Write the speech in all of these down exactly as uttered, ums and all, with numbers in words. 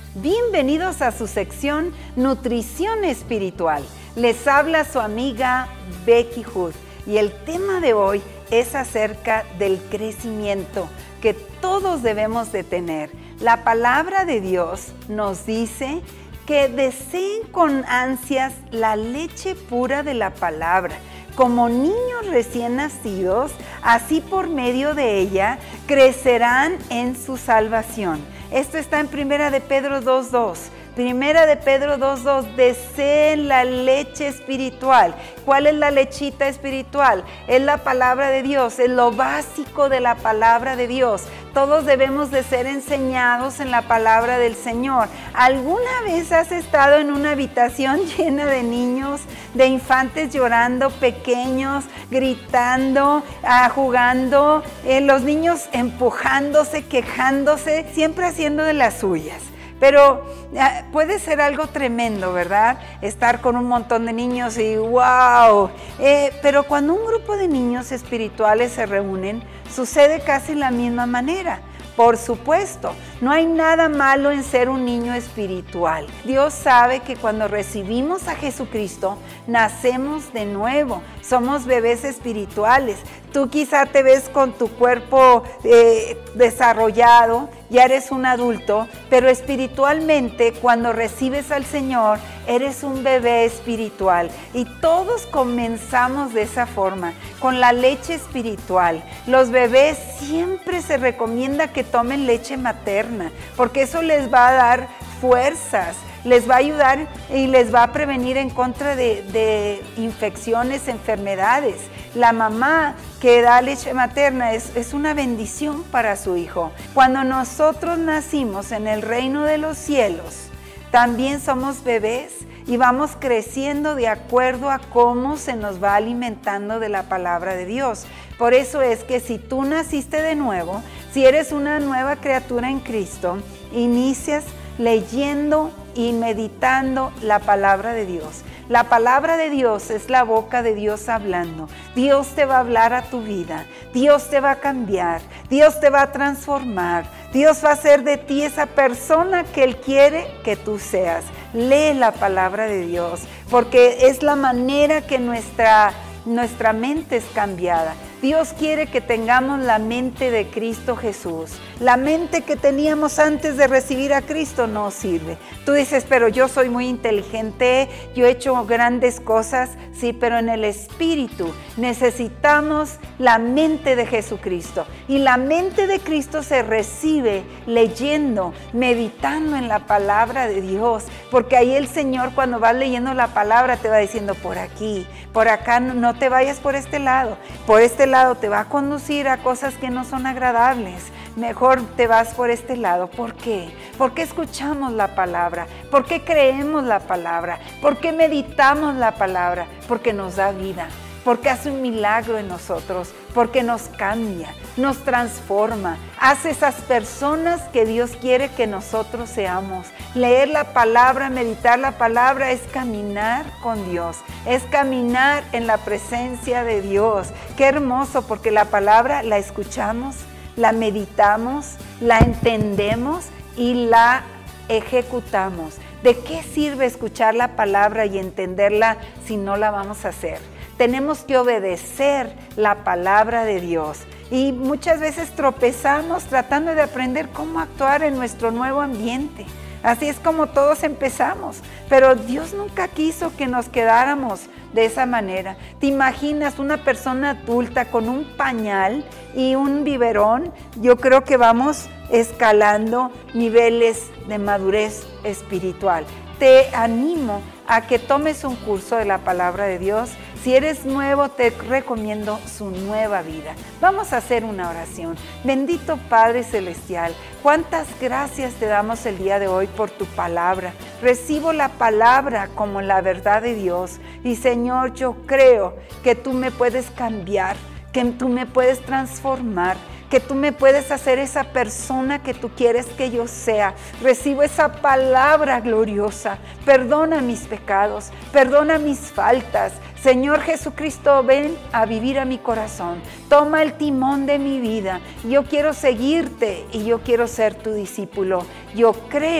Bienvenidos a su sección Nutrición Espiritual. Les habla su amiga Becky Hood y el tema de hoy es acerca del crecimiento que todos debemos de tener. La palabra de Dios nos dice que deseen con ansias la leche pura de la palabra. Como niños recién nacidos, así por medio de ella crecerán en su salvación. Esto está en Primera de Pedro dos dos. Primera de Pedro dos dos, deseen la leche espiritual. ¿Cuál es la lechita espiritual? Es la palabra de Dios, es lo básico de la palabra de Dios. Todos debemos de ser enseñados en la palabra del Señor. ¿Alguna vez has estado en una habitación llena de niños, de infantes llorando, pequeños, gritando, ah, jugando, eh, los niños empujándose, quejándose, siempre haciendo de las suyas? Pero eh, puede ser algo tremendo, ¿verdad? Estar con un montón de niños y ¡wow! Eh, pero cuando un grupo de niños espirituales se reúnen, sucede casi la misma manera. Por supuesto, no hay nada malo en ser un niño espiritual. Dios sabe que cuando recibimos a Jesucristo, nacemos de nuevo. Somos bebés espirituales. Tú quizá te ves con tu cuerpo eh, desarrollado, ya eres un adulto, pero espiritualmente cuando recibes al Señor, eres un bebé espiritual. Y todos comenzamos de esa forma, con la leche espiritual. Los bebés siempre se recomienda que tomen leche materna, porque eso les va a dar fuerzas, les va a ayudar y les va a prevenir en contra de, de infecciones, enfermedades. La mamá que da leche materna es, es una bendición para su hijo. Cuando nosotros nacimos en el reino de los cielos, también somos bebés y vamos creciendo de acuerdo a cómo se nos va alimentando de la palabra de Dios. Por eso es que si tú naciste de nuevo, si eres una nueva criatura en Cristo, inicias leyendo y meditando la palabra de Dios. La palabra de Dios es la boca de Dios hablando. Dios te va a hablar a tu vida. Dios te va a cambiar. Dios te va a transformar. Dios va a hacer de ti esa persona que Él quiere que tú seas. Lee la palabra de Dios, porque es la manera que nuestra, nuestra mente es cambiada. Dios quiere que tengamos la mente de Cristo Jesús. La mente que teníamos antes de recibir a Cristo no sirve. Tú dices, pero yo soy muy inteligente, yo he hecho grandes cosas. Sí, pero en el Espíritu necesitamos la mente de Jesucristo. Y la mente de Cristo se recibe leyendo, meditando en la palabra de Dios. Porque ahí el Señor, cuando vas leyendo la palabra, te va diciendo por aquí, por acá, no te vayas por este lado, por este lado te va a conducir a cosas que no son agradables. Mejor te vas por este lado. ¿Por qué? ¿Por qué escuchamos la palabra? ¿Por qué creemos la palabra? ¿Por qué meditamos la palabra? Porque nos da vida, porque hace un milagro en nosotros, porque nos cambia, nos transforma, hace esas personas que Dios quiere que nosotros seamos. Leer la palabra, meditar la palabra es caminar con Dios, es caminar en la presencia de Dios. Qué hermoso, porque la palabra la escuchamos, la meditamos, la entendemos y la ejecutamos. ¿De qué sirve escuchar la palabra y entenderla si no la vamos a hacer? Tenemos que obedecer la palabra de Dios. Y muchas veces tropezamos tratando de aprender cómo actuar en nuestro nuevo ambiente. Así es como todos empezamos, pero Dios nunca quiso que nos quedáramos de esa manera. ¿Te imaginas una persona adulta con un pañal y un biberón? Yo creo que vamos escalando niveles de madurez espiritual. Te animo a que tomes un curso de la palabra de Dios. Si eres nuevo, te recomiendo Su Nueva Vida. Vamos a hacer una oración. Bendito Padre Celestial, cuántas gracias te damos el día de hoy por tu palabra. Recibo la palabra como la verdad de Dios. Y Señor, yo creo que tú me puedes cambiar, que tú me puedes transformar, que tú me puedes hacer esa persona que tú quieres que yo sea. Recibo esa palabra gloriosa. Perdona mis pecados, perdona mis faltas. Señor Jesucristo, ven a vivir a mi corazón. Toma el timón de mi vida. Yo quiero seguirte y yo quiero ser tu discípulo. Yo creo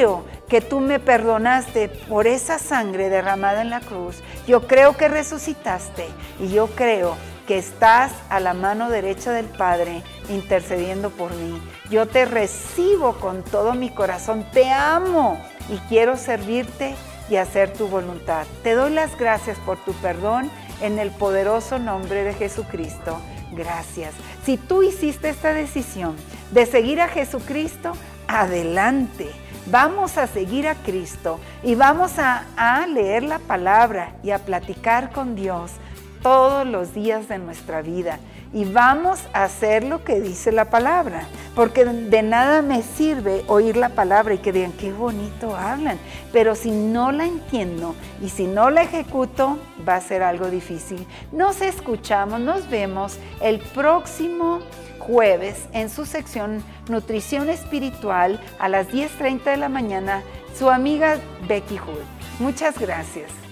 que tú me perdonaste por esa sangre derramada en la cruz. Yo creo que resucitaste y yo creo que estás a la mano derecha del Padre intercediendo por mí. Yo te recibo con todo mi corazón, te amo y quiero servirte y hacer tu voluntad. Te doy las gracias por tu perdón en el poderoso nombre de Jesucristo. Gracias. Si tú hiciste esta decisión de seguir a Jesucristo, adelante. Vamos a seguir a Cristo y vamos a, a leer la palabra y a platicar con Dios todos los días de nuestra vida. Y vamos a hacer lo que dice la palabra, porque de nada me sirve oír la palabra y que digan, qué bonito hablan, pero si no la entiendo y si no la ejecuto, va a ser algo difícil. Nos escuchamos, nos vemos el próximo jueves en su sección Nutrición Espiritual a las diez treinta de la mañana, su amiga Becky Hood. Muchas gracias.